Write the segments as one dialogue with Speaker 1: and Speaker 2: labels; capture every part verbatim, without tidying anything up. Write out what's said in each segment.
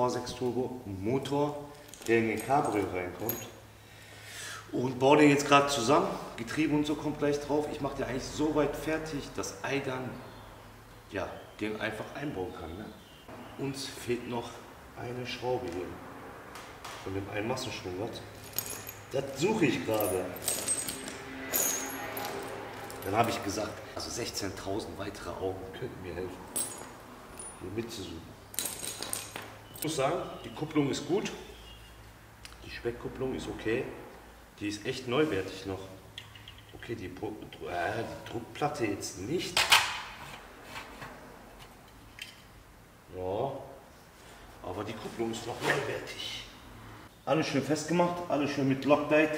Speaker 1: V sechs Turbo Motor, der in den Cabrio reinkommt. Und baue den jetzt gerade zusammen. Getriebe und so kommt gleich drauf. Ich mache den eigentlich so weit fertig, dass Ei dann ja, den einfach einbauen kann. Ne? Uns fehlt noch eine Schraube hier von dem einen Massenschwungrad. Das suche ich gerade. Dann habe ich gesagt, also sechzehntausend weitere Augen könnten mir helfen, hier mitzusuchen. Ich muss sagen, die Kupplung ist gut. Die Speckkupplung ist okay. Die ist echt neuwertig noch. Okay, die, äh, die Druckplatte jetzt nicht. Ja, aber die Kupplung ist noch neuwertig. Alles schön festgemacht, alles schön mit Loctite.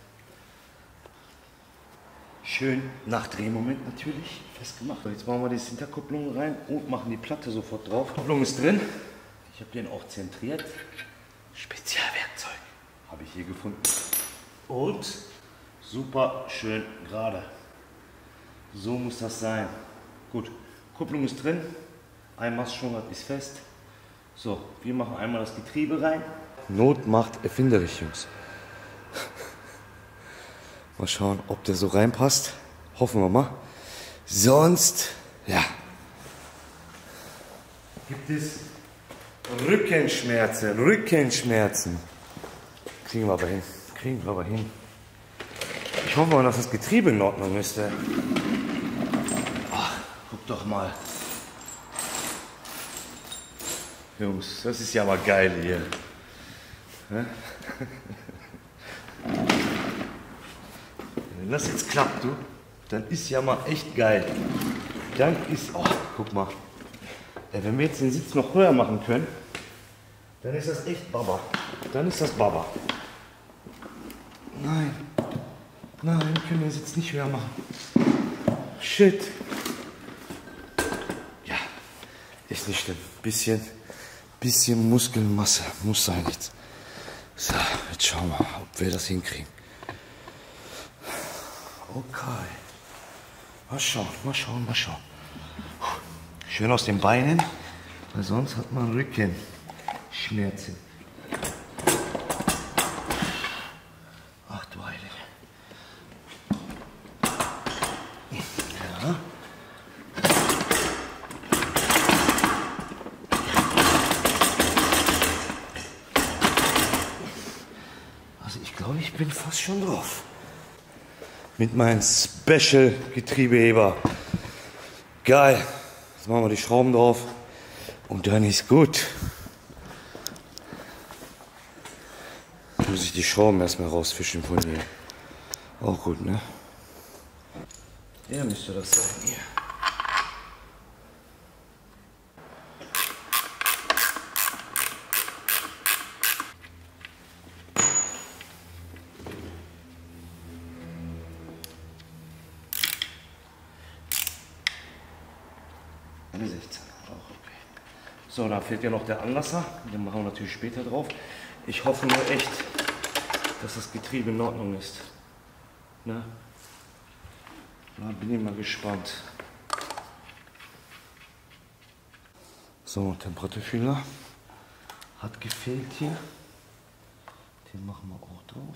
Speaker 1: Schön nach Drehmoment natürlich festgemacht. Jetzt machen wir die Hinterkupplung rein und machen die Platte sofort drauf. Die Kupplung ist drin. Ich habe den auch zentriert. Spezialwerkzeug habe ich hier gefunden. Und super schön gerade. So muss das sein. Gut, Kupplung ist drin. Ein Mastschwungrad ist fest. So, wir machen einmal das Getriebe rein. Not macht erfinderisch, Jungs. Mal schauen, ob der so reinpasst. Hoffen wir mal. Sonst, ja. Gibt es Rückenschmerzen, Rückenschmerzen. Kriegen wir aber hin. Kriegen wir aber hin. Ich hoffe mal, dass das Getriebe in Ordnung ist. Ach, guck doch mal. Jungs, das ist ja mal geil hier. Wenn das jetzt klappt, du, dann ist ja mal echt geil. Dann ist, oh, guck mal. Ja, wenn wir jetzt den Sitz noch höher machen können, dann ist das echt Baba. Dann ist das Baba. Nein, nein, wir können den Sitz nicht höher machen. Shit. Ja, ist nicht schlimm. Bisschen, bisschen Muskelmasse muss sein jetzt. So, jetzt schauen wir, ob wir das hinkriegen. Okay. Mal schauen, mal schauen, mal schauen. Schön aus den Beinen, weil sonst hat man Rückenschmerzen. Ach du Heilige. Ja. Also ich glaube, ich bin fast schon drauf. Mit meinem Special Getriebeheber. Geil. Jetzt machen wir die Schrauben drauf und dann ist gut. Muss ich die Schrauben erstmal rausfischen von hier. Auch gut, ne? Ja, müsste das sein hier. sechzehn, auch okay. So, da fehlt ja noch der Anlasser. Den machen wir natürlich später drauf. Ich hoffe nur echt, dass das Getriebe in Ordnung ist. Ne? Da bin ich mal gespannt. So, Temperaturfühler hat gefehlt hier. Den machen wir auch drauf.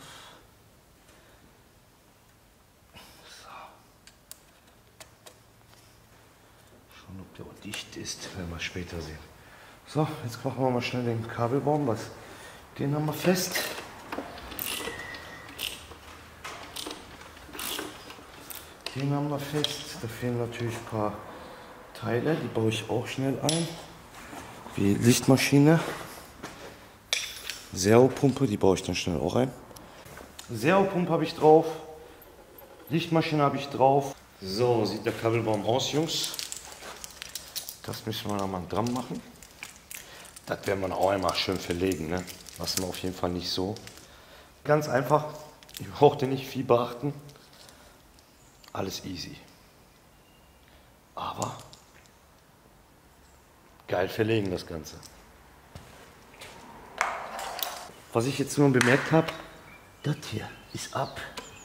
Speaker 1: Schauen, ob der auch dicht ist, werden wir später sehen. So, jetzt machen wir mal schnell den Kabelbaum. Was, den haben wir fest. Den haben wir fest. Da fehlen natürlich ein paar Teile, die baue ich auch schnell ein. Wie Lichtmaschine. Servopumpe, die baue ich dann schnell auch ein. Servopumpe habe ich drauf. Lichtmaschine habe ich drauf. So sieht der Kabelbaum aus, Jungs. Das müssen wir noch mal dran machen. Das werden wir auch einmal schön verlegen. Ne? Lassen wir auf jeden Fall nicht so. Ganz einfach. Ihr braucht ihr nicht viel beachten. Alles easy. Aber geil verlegen das Ganze. Was ich jetzt nur bemerkt habe, das hier ist ab.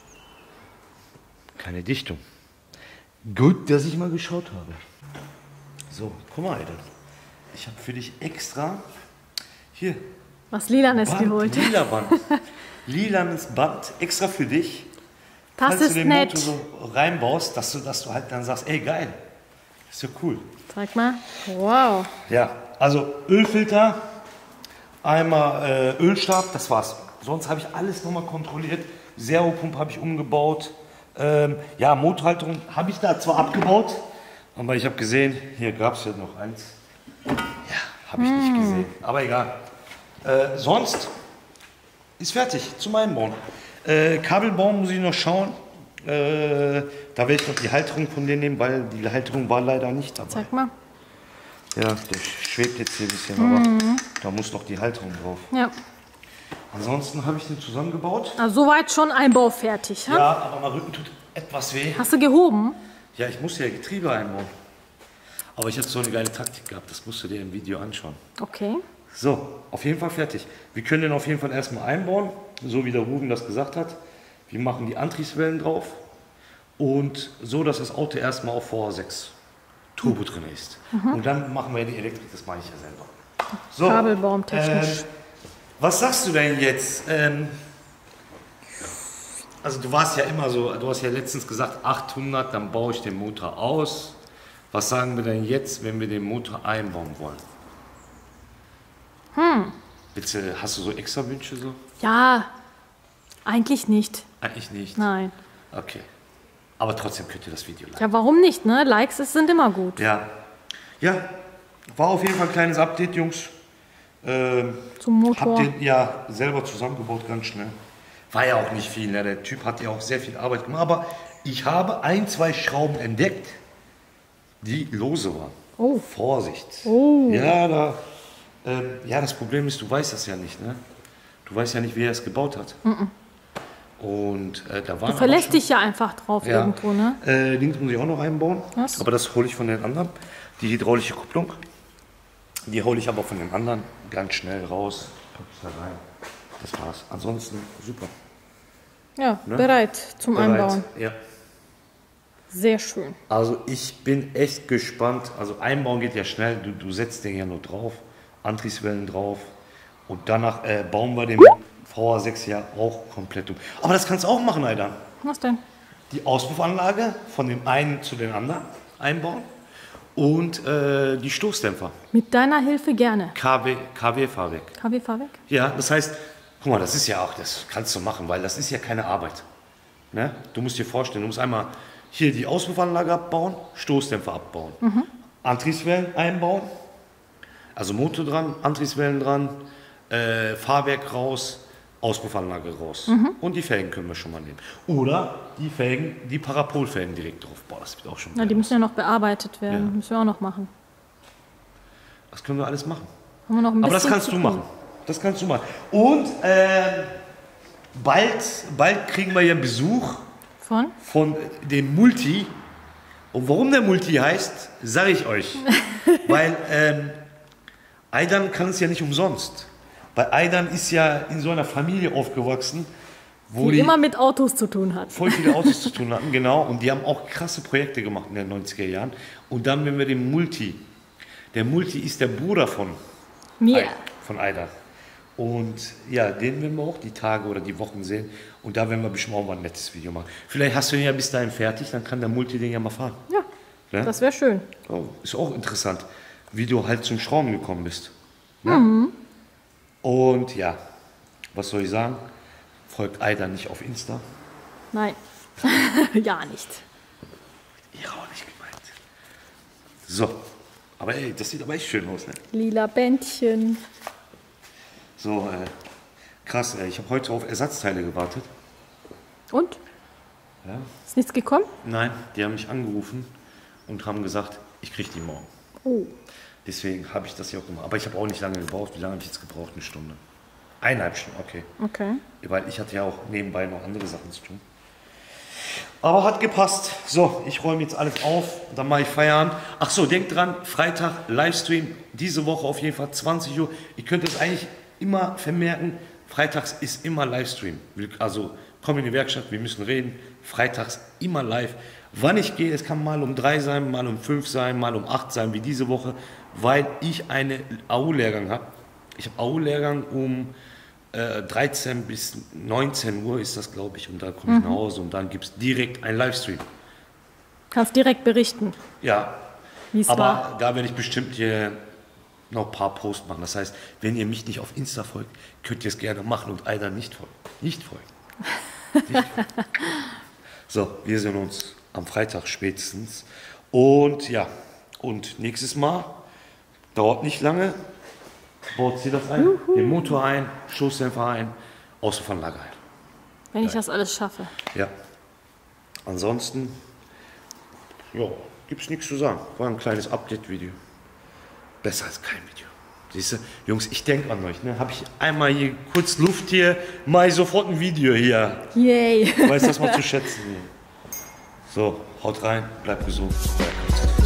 Speaker 1: Keine Dichtung. Gut, dass ich mal geschaut habe. So, guck mal, Alter. Ich habe für dich extra Hier.
Speaker 2: Was Lilanes
Speaker 1: Band,
Speaker 2: geholt.
Speaker 1: lila Band. Lilanes Band, extra für dich.
Speaker 2: Das
Speaker 1: falls
Speaker 2: ist
Speaker 1: du den
Speaker 2: nett.
Speaker 1: Motor so reinbaust, dass du, dass du halt dann sagst, ey geil, ist ja cool.
Speaker 2: Zeig mal. Wow.
Speaker 1: Ja, also Ölfilter, einmal äh, Ölstab, das war's. Sonst habe ich alles nochmal kontrolliert. Servopumpe habe ich umgebaut. Ähm, ja, Motorhalterung habe ich da zwar abgebaut, aber ich habe gesehen, hier gab es ja noch eins. Ja, habe ich hm. nicht gesehen, aber egal. Äh, sonst ist fertig zum Einbauen. Äh, Kabelbaum muss ich noch schauen. Äh, da werde ich noch die Halterung von denen nehmen, weil die Halterung war leider nicht dabei.
Speaker 2: Zeig mal.
Speaker 1: Ja, der schwebt jetzt hier ein bisschen, mhm. aber da muss noch die Halterung drauf.
Speaker 2: Ja.
Speaker 1: Ansonsten habe ich den zusammengebaut.
Speaker 2: Also soweit schon Einbau fertig, ha?
Speaker 1: Ja, aber mein Rücken tut etwas weh.
Speaker 2: Hast du gehoben?
Speaker 1: Ja, ich musste ja Getriebe einbauen. Aber ich hatte so eine geile Taktik gehabt, das musst du dir im Video anschauen.
Speaker 2: Okay.
Speaker 1: So, auf jeden Fall fertig. Wir können den auf jeden Fall erstmal einbauen, so wie der Ruben das gesagt hat. Wir machen die Antriebswellen drauf und so, dass das Auto erstmal auf V sechs Turbo drin ist. Mhm. Und dann machen wir die Elektrik, das mache ich ja selber. So,
Speaker 2: Kabelbaum technisch.
Speaker 1: Äh, was sagst du denn jetzt? Ähm, also du warst ja immer so, du hast ja letztens gesagt achthundert, dann baue ich den Motor aus. Was sagen wir denn jetzt, wenn wir den Motor einbauen wollen?
Speaker 2: Hm.
Speaker 1: Bitte, hast du so extra Wünsche so?
Speaker 2: Ja, eigentlich nicht.
Speaker 1: Eigentlich nicht?
Speaker 2: Nein.
Speaker 1: Okay. Aber trotzdem könnt ihr das Video liken.
Speaker 2: Ja, warum nicht, ne? Likes sind immer gut.
Speaker 1: Ja. Ja, war auf jeden Fall ein kleines Update, Jungs. Ähm,
Speaker 2: Zum Motor.
Speaker 1: Hab den ja selber zusammengebaut, ganz schnell. War ja auch nicht viel, ne? Der Typ hat ja auch sehr viel Arbeit gemacht. Aber ich habe ein, zwei Schrauben entdeckt, die lose waren.
Speaker 2: Oh.
Speaker 1: Vorsicht.
Speaker 2: Oh.
Speaker 1: Ja, da, ähm, ja, das Problem ist, du weißt das ja nicht, ne? Du weißt ja nicht, wie er es gebaut hat. Mm-mm. Und äh, da waren
Speaker 2: Du verlässt dich ja einfach drauf
Speaker 1: ja.
Speaker 2: irgendwo, ne?
Speaker 1: Äh, Dings muss ich auch noch einbauen.
Speaker 2: Was?
Speaker 1: Aber das hole ich von den anderen. Die hydraulische Kupplung. Die hole ich aber von den anderen ganz schnell raus. Pack ich da rein. Das war's. Ansonsten super.
Speaker 2: Ja,
Speaker 1: ne?
Speaker 2: bereit zum
Speaker 1: Bereit.
Speaker 2: Einbauen.
Speaker 1: Ja.
Speaker 2: Sehr schön.
Speaker 1: Also ich bin echt gespannt. Also einbauen geht ja schnell. Du, du setzt den ja nur drauf. Antriebswellen drauf. Und danach äh, bauen wir den V sechs ja auch komplett um. Aber das kannst du auch machen, Alter.
Speaker 2: Was denn?
Speaker 1: Die Auspuffanlage von dem einen zu den anderen einbauen. Und äh, die Stoßdämpfer.
Speaker 2: Mit deiner Hilfe gerne.
Speaker 1: K W, K W Fahrwerk.
Speaker 2: K W Fahrwerk?
Speaker 1: Ja, das heißt, guck mal, das ist ja auch, das kannst du machen, weil das ist ja keine Arbeit. Ne? Du musst dir vorstellen, du musst einmal hier die Auspuffanlage abbauen, Stoßdämpfer abbauen, mhm. Antriebswellen einbauen, also Motor dran, Antriebswellen dran, äh, Fahrwerk raus, Auspuffanlage raus. Mhm. Und die Felgen können wir schon mal nehmen. Oder die Felgen, die Parapolfelgen direkt drauf. Boah, das wird auch schon.
Speaker 2: Ja, die müssen ja noch bearbeitet werden. Ja. Müssen wir auch noch machen.
Speaker 1: Das können wir alles machen.
Speaker 2: Haben wir noch ein
Speaker 1: Aber das kannst du machen. Das kannst du machen. Und äh, bald, bald kriegen wir ja Besuch
Speaker 2: von?
Speaker 1: Von dem Multi. Und warum der Multi heißt, sage ich euch. Weil ähm, Aydan kann es ja nicht umsonst. Weil Aydan ist ja in so einer Familie aufgewachsen, wo
Speaker 2: die,
Speaker 1: die
Speaker 2: immer mit Autos zu tun hat.
Speaker 1: Voll viele Autos zu tun hatten, genau. Und die haben auch krasse Projekte gemacht in den neunziger Jahren. Und dann, wenn wir den Multi, der Multi ist der Bruder von
Speaker 2: mir,
Speaker 1: von Aydan. Und ja, den werden wir auch die Tage oder die Wochen sehen. Und da werden wir bestimmt auch mal ein nettes Video machen. Vielleicht hast du den ja bis dahin fertig, dann kann der Multi den ja mal fahren.
Speaker 2: Ja, ja? Das wäre schön.
Speaker 1: Oh, ist auch interessant, wie du halt zum Schrauben gekommen bist.
Speaker 2: Ja? Mhm.
Speaker 1: Und ja, was soll ich sagen? Folgt Aydan nicht auf Insta?
Speaker 2: Nein, ja nicht.
Speaker 1: Ich auch nicht gemeint. So, aber ey, das sieht aber echt schön aus, ne?
Speaker 2: Lila Bändchen.
Speaker 1: So, äh, krass, ey, ich habe heute auf Ersatzteile gewartet.
Speaker 2: Und?
Speaker 1: Ja.
Speaker 2: Ist nichts gekommen?
Speaker 1: Nein, die haben mich angerufen und haben gesagt, ich kriege die morgen.
Speaker 2: Oh.
Speaker 1: Deswegen habe ich das hier auch gemacht. Aber ich habe auch nicht lange gebraucht. Wie lange habe ich jetzt gebraucht? Eine Stunde. Eineinhalb Stunden, okay.
Speaker 2: Okay.
Speaker 1: Weil ich hatte ja auch nebenbei noch andere Sachen zu tun. Aber hat gepasst. So, ich räume jetzt alles auf. Dann mache ich Feierabend. Ach so, denkt dran, Freitag Livestream. Diese Woche auf jeden Fall zwanzig Uhr. Ihr könnt es eigentlich immer vermerken. Freitags ist immer Livestream. Also komm in die Werkstatt, wir müssen reden. Freitags immer live. Wann ich gehe, es kann mal um drei sein, mal um fünf sein, mal um acht sein, wie diese Woche, weil ich einen A U-Lehrgang habe.
Speaker 3: ich habe auch Lehrgang um äh, dreizehn bis neunzehn Uhr ist das, glaube ich. Und dann komme ich mhm. nach Hause und dann gibt es direkt einen Livestream.
Speaker 2: Kannst direkt berichten.
Speaker 3: Ja,
Speaker 2: wie's
Speaker 3: aber
Speaker 2: war.
Speaker 3: da werde ich bestimmt hier noch ein paar Posts machen. Das heißt, wenn ihr mich nicht auf Insta folgt, könnt ihr es gerne machen und einer nicht folgen. Nicht folgen. Nicht folgen. So, wir sehen uns am Freitag spätestens. Und ja, und nächstes Mal, dauert nicht lange, baut sie das ein, Juhu. Den Motor ein, Stoßdämpfer ein, Außenanlage ein.
Speaker 2: Wenn ich
Speaker 3: ja.
Speaker 2: das alles schaffe.
Speaker 3: Ja. Ansonsten, ja, gibt es nichts zu sagen. War ein kleines Update-Video. Besser als kein Video. Siehst du, Jungs, ich denke an euch. Ne? Habe ich einmal hier kurz Luft hier, mache ich sofort ein Video hier.
Speaker 2: Yay.
Speaker 3: Weiß das mal zu schätzen hier. So, haut rein, bleibt gesund.